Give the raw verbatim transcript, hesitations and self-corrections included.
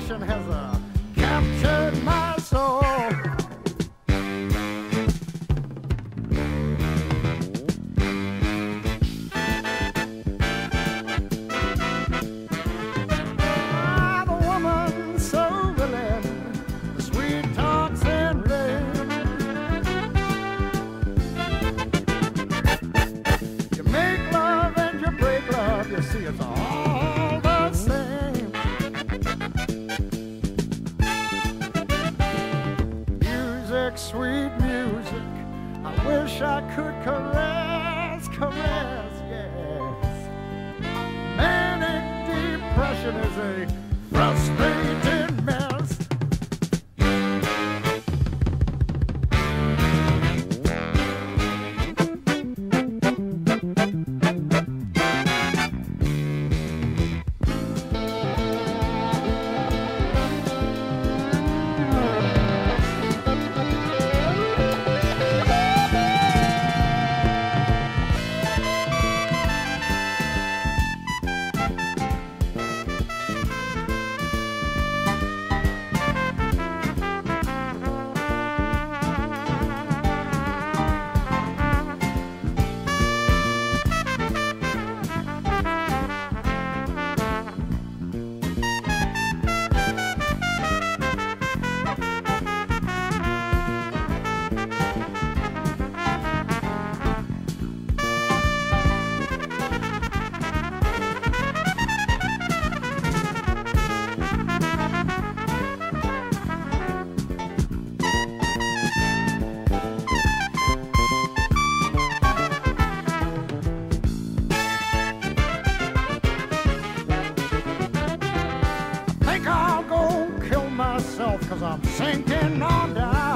passion has uh, captured my soul. Ah, the woman so willing, the sweet talks and rain. You make love and you break love, you see it's all the same. Music, sweet music, I wish I could caress, caress, yes. Manic depression is a frustrating mess. I'll go kill myself 'cause I'm sinking on down.